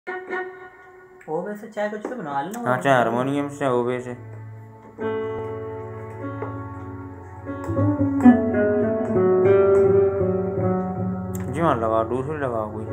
ओवे से चाय कुछ तो बना लेना। हाँ चाहे हारमोनियम से ओवे से। जी मान लगा दूसरी लगा कोई।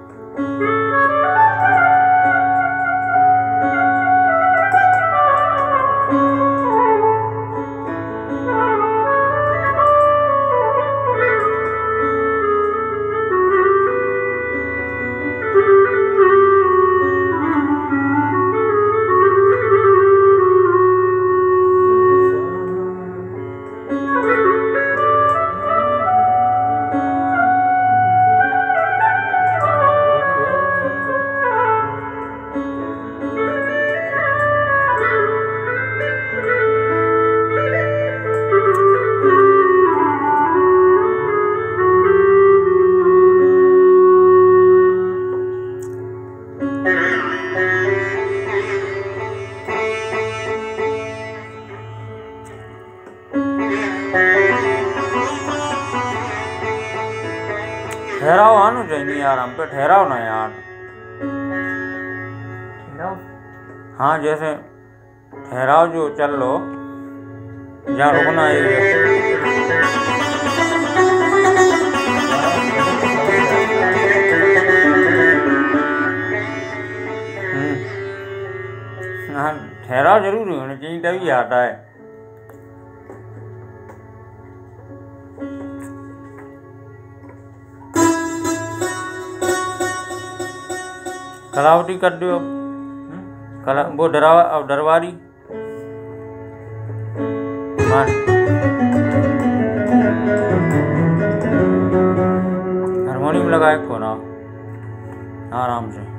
ठहराव आना चाहिए यार, हम पे ठहराव ना यार। ठहराव? हाँ जैसे ठहराव जो चल लो जहाँ रुकना है। हाँ ठहराव जरूरी होना चाहिए तभी आता है। कलावटी कर दो वो दरबारी। हारमोनियम लगाए को ना आराम से।